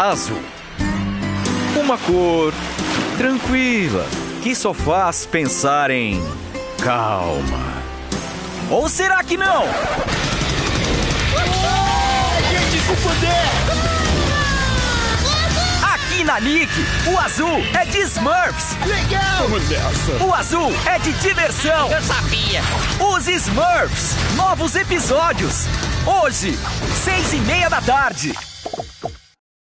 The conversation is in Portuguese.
azul. Uma cor tranquila, que só faz pensar em calma. Ou será que não? Gente, se puder! Aqui na Nick, o azul é de Smurfs. Legal! Vamos nessa. O azul é de diversão. Eu sabia! Os Smurfs, novos episódios. Hoje, 6:30 da tarde.